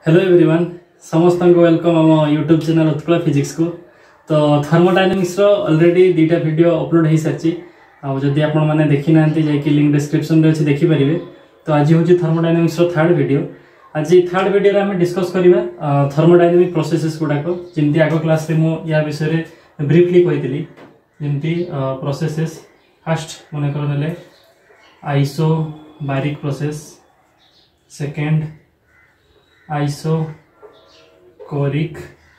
Hello everyone समस्त को welcome आम यूट्यूब चैनल उत्कल फिजिक्स को। तो थर्मोडायनामिक्स ऑलरेडी दुईटा वीडियो अपलोड हो सारी आदि आपने देखी ना लिंक डिस्क्रिप्शन में अच्छे देखिपारे। तो आज हूँ थर्मोडायनामिक्स थर्ड वीडियो। आज थर्ड वीडियो आम डिस्कस करवा थर्मोडायनामिक प्रोसेसेस गुड़ाक जमी आग क्लास या विषय ब्रीफली कही जमी प्रोसेसेस फास्ट मन कर isobaric process, second isochoric,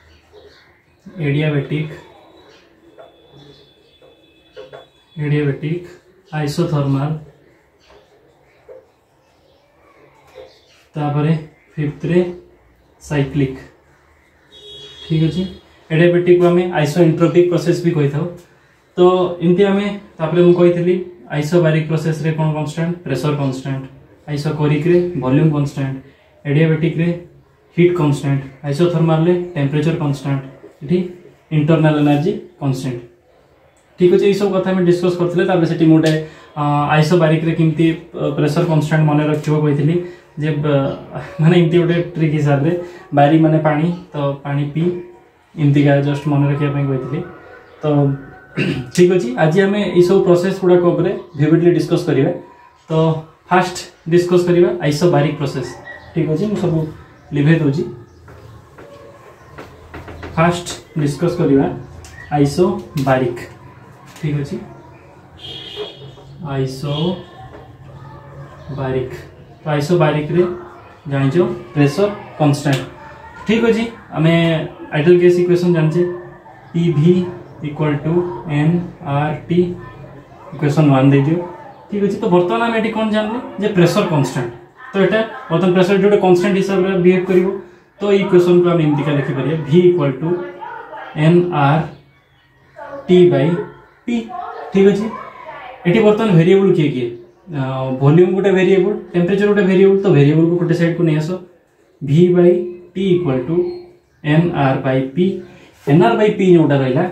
adiabatic, isothermal, तापरे फिफ्थ रे साइक्लिक। ठीक अच्छे एडियाबेटिक को आम आइसो एंट्रोपिक प्रोसेस भी कही था। तो इमती आम मुझे आइसोबारिक प्रोसेस रे कौन कांस्टेंट प्रेशर कांस्टेंट, आइसोकोरिक रे वॉल्यूम कांस्टेंट, एडियाबेटिक रे हीट कांस्टेंट, आइसोथर्मल रे टेम्परेचर कांस्टेंट, इठी इंटरनल एनर्जी कांस्टेंट। ठीक अच्छे ये सब कथा में डिस्कस करते से गोटे आइसोबारिक रे किमती प्रेशर कांस्टेंट मन रखियो कही जे माने इमती गोटे ट्रिक हिसाब से बारी माने पानी तो पानी पी इमती का जस्ट मन रखा कही। तो ठीक अच्छे आज आम ये सब प्रोसेस गुड़ाक विविडली डिस्कस करिया। तो फास्ट डिस्कस करिया आइसोबारिक प्रोसेस। ठीक अच्छे मुझे सब लिभे दूची। फास्ट डिस्कस करिया आइसोबारिक। ठीक अच्छे आइसोबारिक। तो आइसोबारिक रे जानिछ प्रेशर कांस्टेंट। ठीक अच्छे आम आइडियल केस इक्वेशन जानिछे PV equal to nRT equation 1 दे दियो। ठीक अच्छे तो बर्तमान आम ये कौन जानले जे प्रेशर कांस्टेंट। तो यहाँ बर्तमान प्रेशर जो कांस्टेंट हिसाब से बिहेव कर तो ये इक्वेशन को आम एमती लिखिपर v इक्वल टू nRT/P। ठीक अच्छे ये बर्तमान वेरिएबल किए किए वॉल्यूम गोटे वेरिएबल, टेम्परेचर गोटे वेरिएबल। तो वेरिएबल को गोटे साइड को नहीं आस v/T equal to nR/P। nR/P जोटा रहा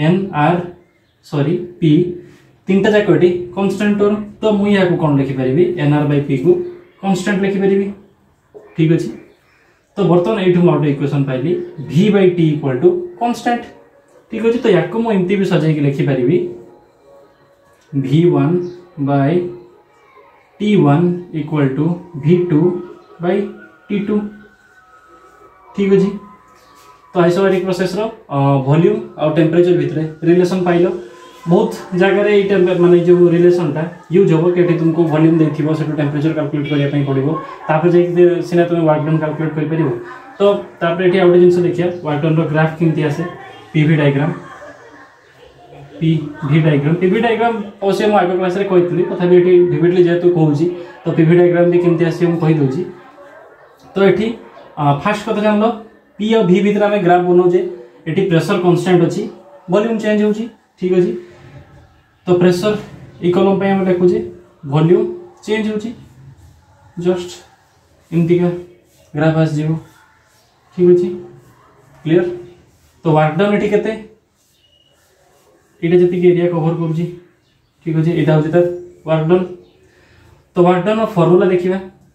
P तीन टा जाक कांस्टेंट टर्म। तो मुझे यहाँ कौन लिखिपारि nR/P को कांस्टेंट लिखिपारि। ठीक अच्छे तो बर्तमान ये गोटे इक्वेशन पाइली v/T इक्वल टू कांस्टेंट। ठीक अच्छे तो या मुझे भी सजाई लिखिपारि v1/T1 इक्वल टू v2/T2। ठीक अच्छे तो आइसोबारिक प्रोसेस वॉल्यूम और टेम्परेचर भितर रिलेशन पाइल। बहुत जगह माने जो रिलेशनटा यूज हम कि तुमको वॉल्यूम देथिबो से टेम्परेचर कैलकुलेट करने पड़ो तापर सीना तुम वर्क डन कैलकुलेट कर पारिबो। तो तापर एठी आउटे जिंस देखिया वर्क डन रो ग्राफ केमती आसे पीवी डायग्राम। पीवी डायग्राम अवश्य मु आगे क्लास रे कहितली तथापि एठी विविडली जेतु कहूची तो पीवी डायग्राम भी केमती आसे मु कहि दोची। तो एठी फास्ट कथा जानलो पी और v भितर आम ग्राफ बनाऊे ये प्रेशर कांस्टेंट अच्छी वॉल्यूम चेंज होची। ठीक अच्छे तो प्रेशर ई कॉलम पे आम लिखुचे वॉल्यूम चेंज होची जस्ट एमती का ग्राफ आस जीवो। ठीक अच्छे क्लियर। तो वर्क डन ये केते जी एरिया कवर करुँची। ठीक अच्छे यहाँ हूँ तार वर्क डन। तो वर्क डन फॉर्मूला देखिए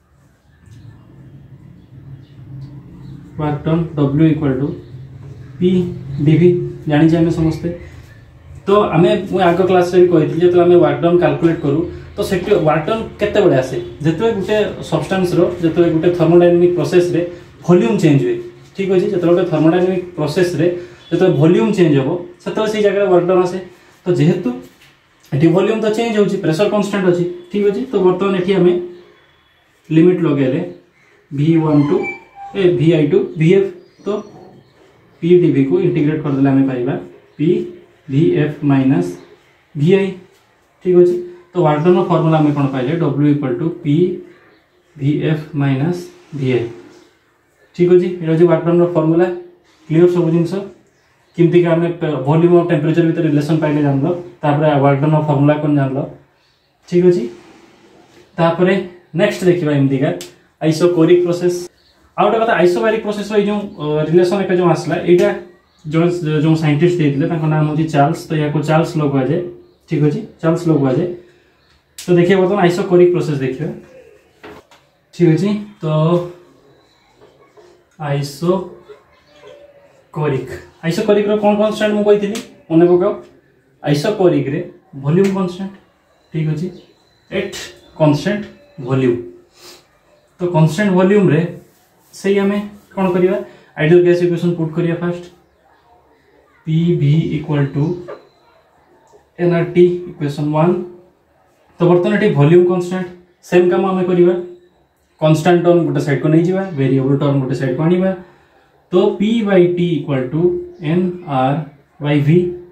work done W equal to P dV जानी आम समस्ते। तो आम आग क्लास भी कही जो आम वर्क डन कैलकुलेट करूँ तो से वर्क डन केते बड़े आसे जिते गोटे सब्सटेंस जो गोटे थर्मोडायनामिक प्रोसेस रे वॉल्यूम चेंज हुए। ठीक अच्छे जो गोटे थर्मोडायनामिक प्रोसेस रे जो वॉल्यूम चेंज हम से जगह वर्क डन आसे। तो जेहेतु ये वॉल्यूम तो चेंज होची प्रेशर कांस्टेंट अच्छी। ठीक अच्छे तो बर्तमान ये आम लिमिट लगे V1 to VI to VF। तो P dV को इंटीग्रेट करदे आम पाइबा P VF माइनस VI। ठीक अच्छे तो वर्क डन फॉर्मूला आम कौन पाइले W equal to P VF minus VI। ठीक अच्छे ये वर्क डन फॉर्मूला क्लियर सब जिनस किमती का आम वॉल्यूम और टेम्परेचर भीतर रिलेशन पाइले जानल तापर वर्क डन फॉर्मूला कौन जानल। ठीक अच्छे तापर नेक्स्ट देखा एमती का आइसोकोरिक प्रोसेस। आउ गोटे कथा आइसोबारिक प्रोसेस जो रिलेशन एक जो आसला यहाँ जो साइंटिस्ट देते नाम हूँ चार्ल्स। तो या चार्ल्स लॉ कहुए। ठीक अच्छे चार्ल्स लॉ कहुए। तो देखिए बर्तमान आइसोकोरिक प्रोसेस देखिए। ठीक अच्छे तो आइसोकोरिक आइसोकोरिक रो कौन कांस्टेंट मु कही मन पकाओ आइसोकोरिक रे वॉल्यूम कांस्टेंट ठीक अछि एट कांस्टेंट वॉल्यूम तो कांस्टेंट वॉल्यूम रे सही हमें कौन करिया आइडियल गैस इक्वेशन पुट करिया first PV equal to nRT equation 1 तो बर्तमान एटी वॉल्यूम कांस्टेंट सेम काम हमें करिया कांस्टेंट टर्म गोटे साइड को नहीं जावा वेरिएबल टर्म गोटे साइड को आनिबा तो P/T equal to nR/V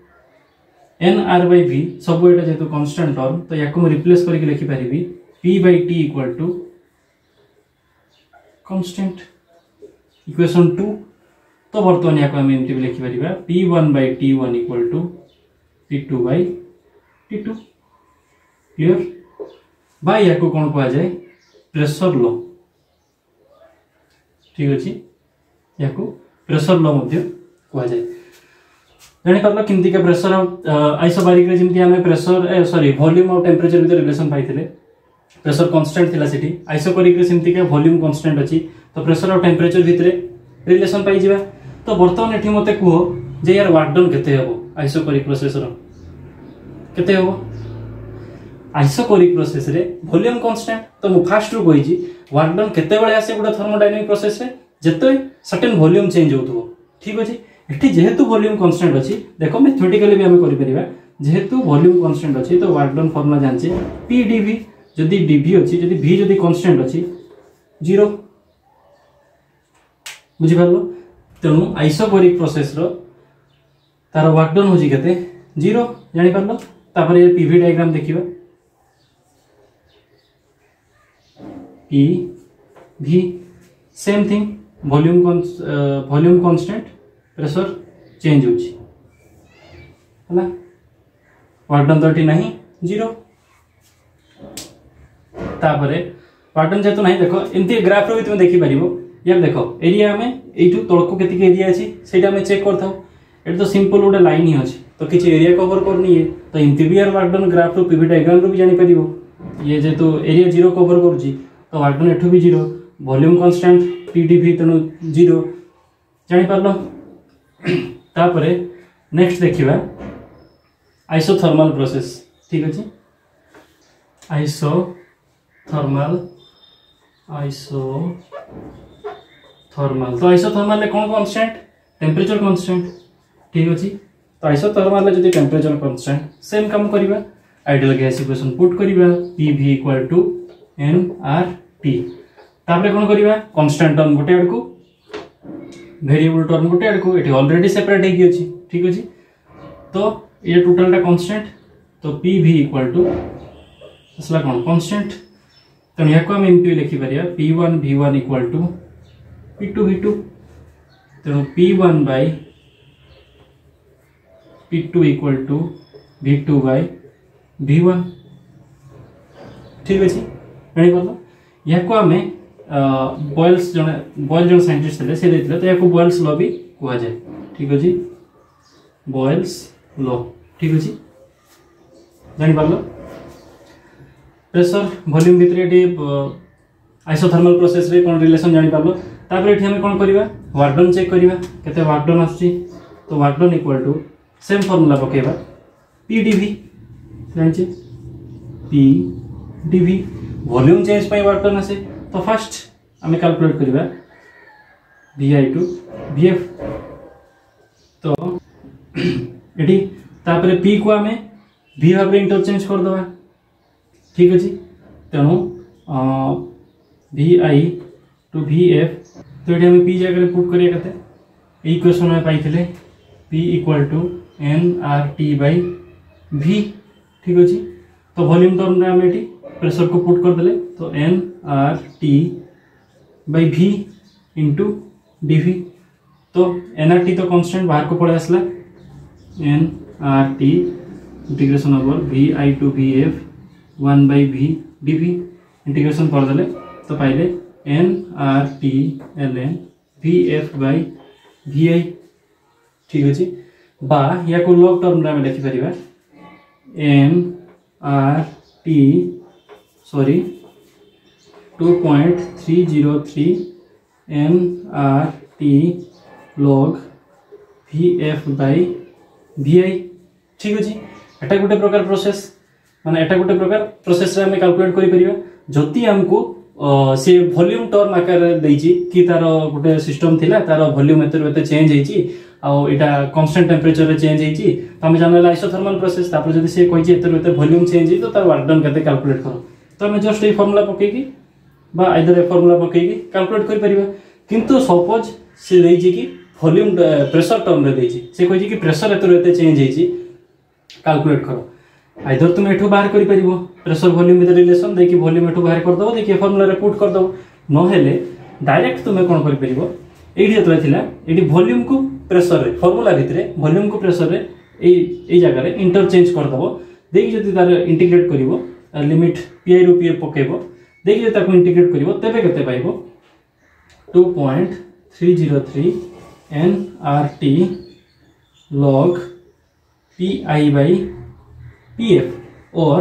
nR/V सब एटा जेतु कांस्टेंट टर्म तो याको मैं रिप्लेस करके लिखि परिबी P/T equal to constant equation 2 तो बर्तमान याको हम एमटी लिखि परिबा P1/T1 equal to P2/T2 clear by याको कोन कहा जाय प्रेशर लॉ ठीक अछि याको प्रेशर लॉ मध्ये कहा जाय जानि परला किंती के प्रेशर आइसोबारिक रे जेमति हमें प्रेशर सॉरी वॉल्यूम और टेंपरेचर विद रिलेशन पाइथिले प्रेशर कांस्टेंट थिला सिटी आइसोकोरिक रे सेमति के वॉल्यूम कांस्टेंट अछि तो प्रेशर और टेंपरेचर भितरे रिलेशन पाइ जिबा तो वर्तमान एठी मते कुहो जे यार वर्क डन केते हेबो आइसोकोरिक प्रोसेस रो केते हेबो आइसोकोरिक प्रोसेस रे वॉल्यूम कांस्टेंट तो मु फास्ट रो कहि जी वर्क डन केते बेले आसे गुडा थर्मोडायनामिक प्रोसेस रे जते सर्टेन वॉल्यूम चेंज होतबो ठीक अछि एठी जेहेतु वॉल्यूम कांस्टेंट अछि देखो मैथमेटिकली भी हम करि परिबा जेहेतु वॉल्यूम कांस्टेंट अछि तो वर्क डन फॉर्मूला जानछि P/dV जदि dV अछि जदि V जदि कांस्टेंट अछि 0 बुझि परलो तेनु आइसोकोरिक प्रोसेस रो तार वर्क डन होजी केते 0 जानि परलो तापर ये PV डायग्राम देखिबा PV same thing volume constant pressure change होची हला वर्क डन तो नहीं 0 तापरे वर्क डन जेतो नहीं देखो एंती ग्राफ रो तुम देखि परिबो यार देखो एरिया में एठू तळको केति के एरिया अछि सेटा में चेक करथाओ एट तो सिंपल उडे लाइन ही अछि तो किछ एरिया कवर करनी है तो एंती भी यार वर्क डन ग्राफ रो PV डायग्राम रो भी जानि परिबो ये जेतो एरिया 0 कवर करजी तो वर्क डन एठू भी 0 वॉल्यूम कांस्टेंट P/dV तनु 0 जानि परलो तापरे नेक्स्ट देखिबा आइसोथर्मल प्रोसेस ठीक अछि आइसोथर्मल तो आइसोथर्मल ले कोन कांस्टेंट टेंपरेचर कांस्टेंट ठीक अछि तो आइसोथर्मल ले जदि टेंपरेचर कांस्टेंट सेम काम करिबा आइडियल गैस इक्वेशन पुट करिबा PV इक्वल टू nRT तापरे कोन करिबा कांस्टेंट टर्म गोटे आड को वेरिएबल टर्म गोटे आड को एठी ऑलरेडी सेपरेट हेगी अछि ठीक अछि तो ये टोटल टा कांस्टेंट तो PV इक्वल टू असला कोन कांस्टेंट तो याको हम एमपी लिखि परिया P1V1 इक्वल टू P2V2 तो P1/P2 इक्वल टू V2/V1 ठीक अछि जानि परलो याको हमें बॉयल्स जन साइंटिस्ट थे से देथिले तो याको बॉयल्स लॉ भी कहा जाए ठीक अछि बॉयल्स लॉ ठीक अछि जानि परलो प्रेशर वॉल्यूम भितर एटी आइसोथर्मल प्रोसेस रे कोन रिलेशन जानि परलो तापर एठी हम कोन करिवा वर्क डन चेक करिवा केते वर्क डन आछि तो work done equal to same formula पकेबा P/dV जानि P/dV वॉल्यूम चेंज पई वर्क डन आसे तो फर्स्ट हमें कैलकुलेट करिवा VI टू VF तो एठी तापर P को हमें V भाबरे इंटरचेंज कर दबा ठीक अछि तेनु VI टू VF तो एठी हमें P जगह पुट करिया कते इक्वेशन में पाइथिले P इक्वल टू nRT/V ठीक अछि तो वॉल्यूम टर्म रे हमें एठी प्रेशर को पुट कर देले तो nRT/V इंटू dV तो nRT तो कांस्टेंट बाहर को पड़े आसला nRT integration over VI to VF 1/V dV integration कर देले तो पाइले nRT ln VF/VI ठीक अछि बा या को लॉग टर्म रे हम लिखि परिबा nRT sorry 2.303 nRT T log V F by V I ठीक अच्छे एटा गोटे प्रकार प्रोसेस माने एटा गोटे प्रकार प्रोसेस रे हम कैलकुलेट करि परिबा जति हमको से वॉल्यूम टर्म आकार देछि कि तार गोटे सिस्टम थिला तार वॉल्यूम एते चेंज हेछि आ एटा कांस्टेंट टेंपरेचर रे चेंज हेछि त हम जानले आइसोथर्मल प्रोसेस तापर जदि से कहि जे एते वॉल्यूम चेंज हेछि तो तार वर्क डन केते कैलकुलेट करो तो हम जस्ट ए फार्मूला पकेकी बा आइदर ए फार्मूला पकेकी कैलकुलेट करि परिबा किंतु सपोज से देछि कि वॉल्यूम प्रेशर टर्म रे देछि से कहि कि प्रेशर एते चेंज हेछि कैलकुलेट करो आइदर तुम एठू बाहर करि परिबो प्रेशर वॉल्यूम विद रिलेशन देखि वॉल्यूम एठू बाहर कर दबो देखि फार्मूला रे पुट कर दबो न हेले डायरेक्ट तुम कोन करि परिबो एठी जतरा थिला एठी वॉल्यूम को प्रेशर रे फार्मूला भितरे वॉल्यूम को प्रेशर रे ए जगह रे इंटरचेंज कर दबो देखि जति तार इंटीग्रेट करिवो लिमिट पी रू पी पकेबो देखि जति ताको इंटीग्रेट करिवो तबे केते पाइबो 2.303 nRT log pi by pf और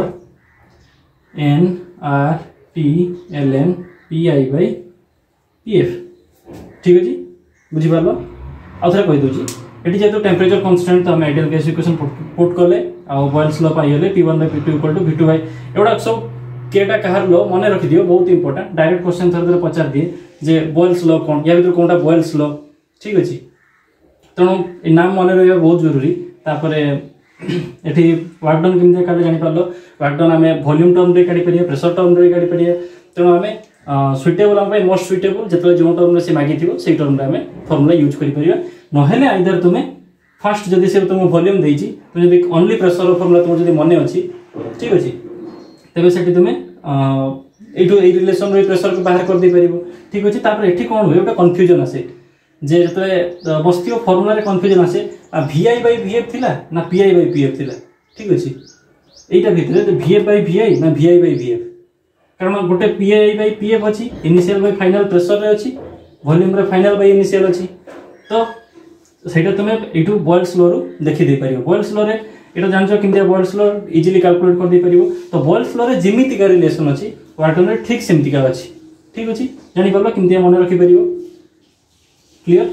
nRT ln pi by pf ठीक है जी बुझी पारलो आ थरा कहि दोजी एटी जेतो टेंपरेचर कांस्टेंट तो हम आइडियल गैस इक्वेशन पुट करले आ बॉयल्स लॉ पाइले p1 by p2 = v2 by एडा सब केटा कहार लो मने रखि दियो बहुत इंपोर्टेंट डायरेक्ट क्वेश्चन थर पचार दिए जे बॉयल्स लॉ कोन या भीतर कोनटा बॉयल्स लॉ ठीक अछि तणो ए नाम मने रहबा बहुत जरूरी तापरे एठी वर्क डन केमते काले जानि पारलो वर्क डन हमें वॉल्यूम टर्म रे काढी परिया प्रेशर टर्म रे काढी परिया तणो हमें सुइटेबल हम मोस्ट सुइटेबल जेतले जो टर्म रे से मागी थिबो सेही टर्म रे हमें फार्मूला यूज करि परिया न हेले आइदर तुमे फर्स्ट जदि से तुम वॉल्यूम देछि तो जदि ओनली प्रेशर फार्मूला तुम जदि मने अछि ठीक अछि तबे सेठी तुमे एठो ए रिलेशन रे प्रेशर को बाहर कर दे परिबो ठीक अछि तापर एठी कोन होय ओटा कंफ्यूजन आसे जे जतले बस्तियो फार्मूला रे कंफ्यूजन आसे vi by vf थिला ना pi by pf थिला ठीक अछि एटा भितरे vi by vi ना vi by vf कारण गोटे pi by pf अछि इनिशियल बाय फाइनल प्रेशर रे अछि वॉल्यूम रे फाइनल बाय इनिशियल अछि तो सेटा तुमे एठू बॉयल्स लॉ रो देखि दे परिबो बॉयल्स लॉ रे एटा जानजो किंते बॉयल्स लॉ इजीली कैलकुलेट कर दे परिबो तो बॉयल्स लॉ रे जेमिति का रिलेशन अछि वाटन रे ठीक सेमति का अछि ठीक अछि जानि परलो किंते मने रखि परिबो क्लियर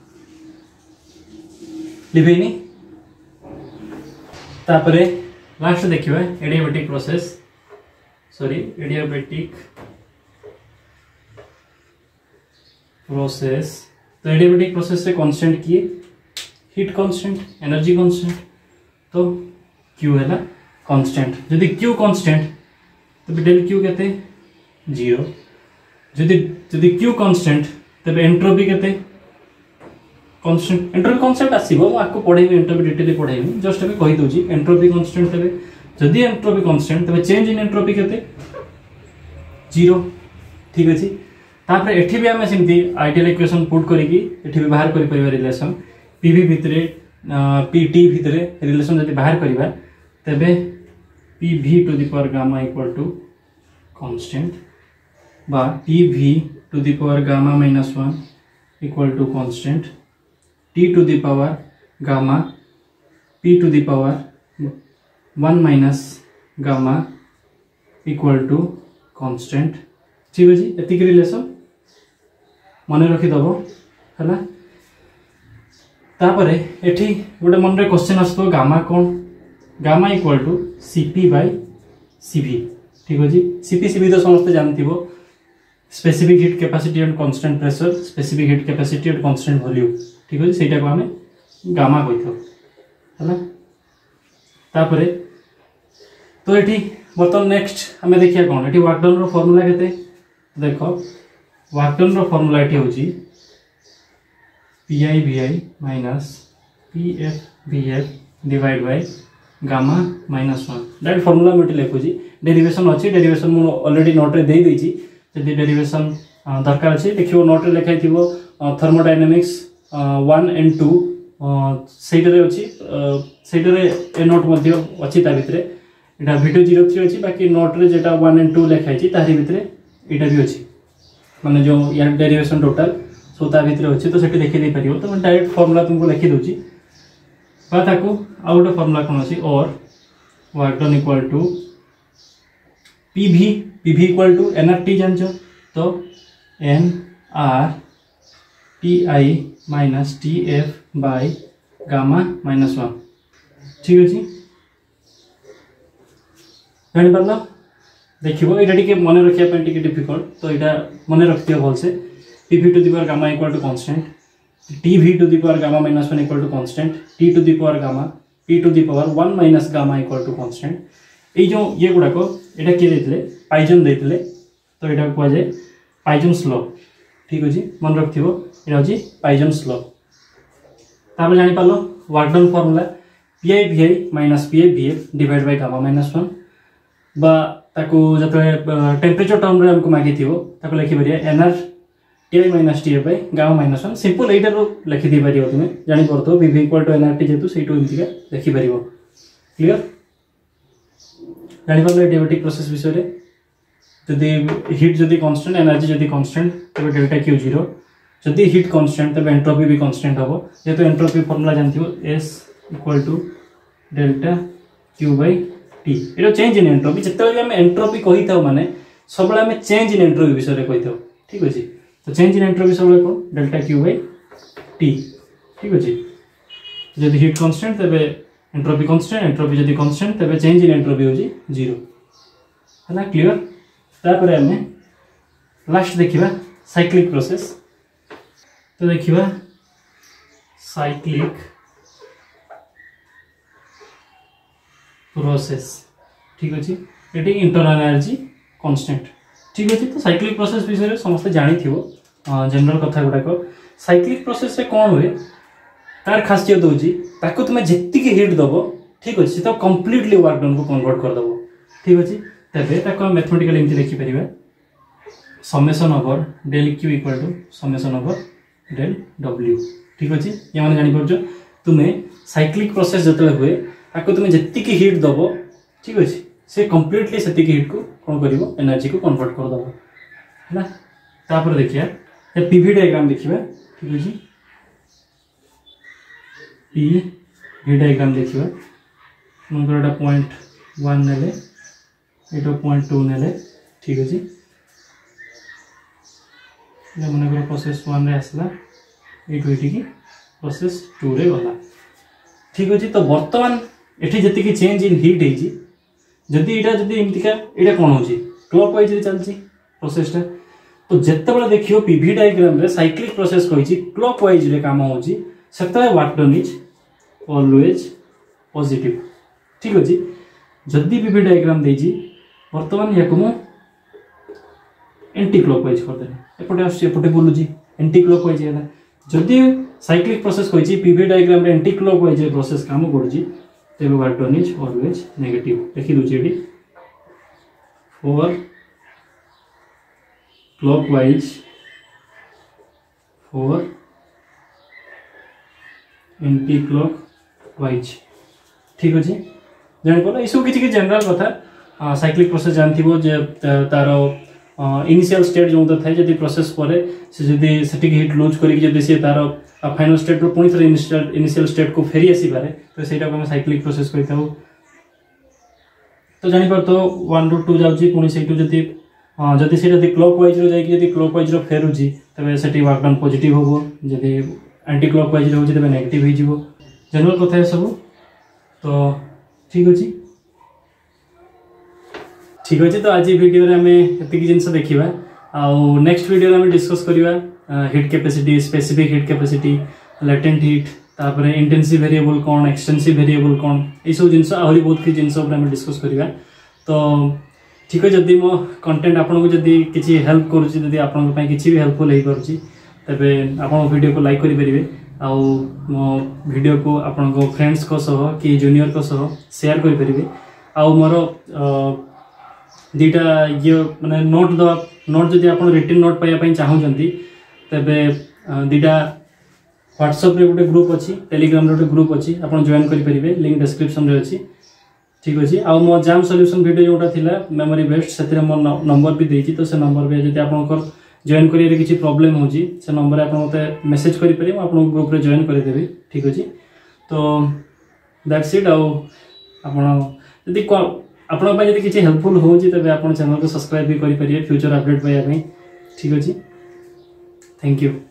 लिबेनी तापरे लास्ट देखिबा adiabatic process sorry adiabatic process तो एडियाबैटिक प्रोसेस से कांस्टेंट किए हीट कांस्टेंट एनर्जी कांस्टेंट तो Q है ना कांस्टेंट यदि Q कांस्टेंट तबे डेल Q केते 0 यदि Q कांस्टेंट तबे एंट्रोपी केते कांस्टेंट एंट्रोपी कांस्टेंट आसीबो म आको पढाइबे एंट्रोपी डिटेल पढाइबे जस्ट अबे कहि दोजी एंट्रोपी कांस्टेंट तबे यदि एंट्रोपी कांस्टेंट तबे चेंज इन एंट्रोपी केते 0 ठीक अछि तापर एठी भी हम सिमती आइडियल इक्वेशन पुट करिकि एठी भी बाहर करि परिबा रिलेशन पीवी भितरे पीटी भितरे रिलेशन जति बाहर करिबा तबे PV to the power gamma equal to constant बा PV to the power gamma -1 equal to constant T to the power gamma P to the power 1 minus gamma equal to constant ठीक अछि एतिक relation मने रखि दबो हला तापरे एठी गोटे मन रे क्वेश्चन आसतो गामा कोन gamma equal to CP by CV ठीक अछि सीपी सीवी तो समस्त जानथिबो specific heat capacity and constant pressure specific heat capacity and constant volume ठीक अछि सेटा को हमें गामा कहिथो हला तापरे तो एठी बर्तन नेक्स्ट हमें देखिया कोन एठी वर्क डन रो फार्मूला केते देखो वर्क डन रो फार्मूला एठी होची pi vi minus pf vf divide by gamma -1 that formula मते लेखुची डेरिवेशन अछि डेरिवेशन मु ऑलरेडी नोट रे देई दैची जदि डेरिवेशन दरकार अछि देखियो नोट रे लिखाइ थिबो थर्मोडायनामिक्स 1 and 2 सेटरे अछि सेटरे ए नोट मध्ये अछि ता भितरे एटा v203 अछि बाकी नोट रे जेटा 1 and 2 लिखाइ छि ताहि भितरे एटा भी अछि माने जो यार डेरिवेशन टोटल सोता भितरे अछि तो सेठी देखि नै परियो तो मैं डायरेक्ट फार्मूला तुमको लिखि दोची बा ताको आउट फार्मूला कोन अछि और work done equal to pv equal to nrt जानजो तो nrt TI minus TF by gamma minus 1 ठीक अच्छे जानी पारल देखो ये टे मन रखा डिफिकल्ट तो यहाँ मन रखिए भलसे PV to the power gamma equal to constant TV to the power gamma minus 1 equal to constant T to the power gamma P to the power 1 minus gamma equal to constant ये जो ये गुड़ाक यहाँ किए देते pigeon देते तो यहाँ कहुए पाइजन्स law ठीक अच्छे मन रखिए यहाँ हूँ पाइजन्स लॉ तापर जानी पाल work done formula PI VI minus PI VF divide by gamma minus 1 बा ताको जतले टेम्परेचर टर्म रे हमको मागी थिवो ताको लिखि परिया NR TI minus TF by gamma minus 1 simple एटा रो लिखि दे परियो तुमे जानि परतो PV इक्वल टू NRT जेतु सेटु इनतिका लिखि परियो क्लियर जानि परले डेरिवेटिव प्रोसेस विषय रे जदि हीट जदि कांस्टेंट एनर्जी जदि कांस्टेंट तबे डेल्टा Q0 जदि हीट कांस्टेंट तबे एंट्रोपी भी कांस्टेंट हबो जेतु एंट्रोपी फार्मूला जानथिवो S equal to delta Q by T एटा चेंज इन एंट्रोपी जतले हम एंट्रोपी कहि थाउ माने सबले हम चेंज इन एंट्रोपी विषय रे कहि थाउ ठीक अछि तो चेंज इन एंट्रोपी सबले कोन डेल्टा Q बाय T ठीक अछि जदि हीट कांस्टेंट तबे एंट्रोपी कांस्टेंट जदि कांस्टेंट तबे चेंज इन एंट्रोपी होजी 0 हला क्लियर तापर हमें लास्ट देखिबा साइक्लिक प्रोसेस तो देखिबा साइक्लिक प्रोसेस ठीक अच्छे ये इंटरनल एनर्जी कांस्टेंट ठीक अच्छे तो साइक्लिक प्रोसेस विषय समस्त जानी थो जनरल कथा गुड़ाक साइक्लिक प्रोसेस रे कौन हुए तार खासियत हूँ तुम्हें जी हिट दब ठीक अच्छे तो कम्प्लीटली वर्क डन को कन्वर्ट करदेव ठीक अच्छे तेज मैथमेटिकल एमती लिखिपर summation over del Q equal to summation over del W ठीक अच्छे ये मैंने जापर तुम्हें साइक्लिक प्रोसेस जो हुए ताको तुम्हें जी हिट दब ठीक अच्छे से कम्प्लीटली से हिट को कौन कर एनर्जी को कन्वर्ट करदेव है तापर देखिए PV डायग्राम देखिए ठीक अच्छे PV डायग्राम देखिए मनकर पॉइंट 1 ने ये पॉइंट 2 ने ठीक अच्छे मनकर प्रोसेस 1 रे आसला ये प्रोसेस 2 रे गला ठीक अच्छे तो बर्तमान एठी जति चेंज इन हीट है जदि एटा जदि एमतिका एटा कोन होची क्लॉक वाइज रे चलची प्रोसेसटा तो जेतेबेला देखियो PV डायग्राम रे साइक्लिक प्रोसेस कहिची क्लॉक वाइज रे काम होची सेतबे work done is always positive ठीक अछि जदि PV डायग्राम देजी वर्तमान याको मु एंटी क्लॉक वाइज कर देने एपटे आसी एपटे बोलुची एंटी क्लॉक वाइज हैला जदि साइक्लिक प्रोसेस कहिची PV डायग्राम रे एंटी क्लॉक वाइज रे प्रोसेस काम करूची तेबे work done is always negative लिखि दोची एटी for clockwise for anti clockwise ठीक अच्छे जान पड़ा सब किसी जनरल कथा साइक्लिक प्रोसेस जानथिबो जे तार इनिशियल स्टेट जो था जदि प्रोसेस पर से जदि सेटिक हिट लूज करिक जदि से तार फाइनल स्टेट रो पुनी थरे इनिशियल स्टेट को फेरी आसी पारे तो सेटा को हम साइक्लिक प्रोसेस कहता हूं तो जानि पर तो 1 ରୁ 2 जाउची पुनी सेटू जदि जदि से जदि क्लॉकवाइज रो जाई कि जदि क्लॉकवाइज रो फेरुची तबे सेटी वर्क डन पॉजिटिव होबो जदि एंटी क्लॉकवाइज रो होची तबे नेगेटिव हो जिवो जनरल कथा है सब तो ठीक अछि ठीक अच्छे तो आज वीडियो रे हमें एतिक जिनस देखिबा आ नेक्स्ट वीडियो रे हमें डिस्कस करिबा heat capacity specific heat capacity latent heat तापर इंटेंसिव वेरिएबल कौन एक्सटेंसिव वेरिएबल कौन ये सब जिनस आहुरी बहुत कि जिनस ऊपर हमें डिस्कस करिबा तो ठीक है जदि मो कंटेंट आपन को जदि किछि हेल्प करूची जदि आपन को किछि भी हेल्पफुल हे करूची तबे आपन वीडियो को लाइक करि परिबे आ मो वीडियो को आपन को फ्रेंड्स को सह कि जूनियर को सह शेयर करि परिबे आ मोर दीटा ये माने नोट जदि आप रिटन नोट पाइबा चाहूँगी तेबे दीटा व्हाट्सएप रे गोटे ग्रुप अच्छी टेलीग्राम रे गोटे ग्रुप अच्छी आप जॉइन करेंगे लिंक डिस्क्रिप्शन रे अच्छी ठीक अच्छे आ मो जाम सॉल्यूशन वीडियो जोटा थिला मेमोरी बेस्ड से मो नंबर भी देती तो से नंबर भी जब आप जॉइन करिए किसी प्रॉब्लम होची से नंबर आप मते मेसेज करि परिबे आपन ग्रुप रे जॉइन करि देबे ठीक अछि तो दैट्स इट आ आपन यदि आपन पय यदि किछि हेल्पफुल होची तबे आपन चैनल को सब्सक्राइब भी करि परिबे फ्यूचर अपडेट पाया पय ठीक अछि थैंक यू।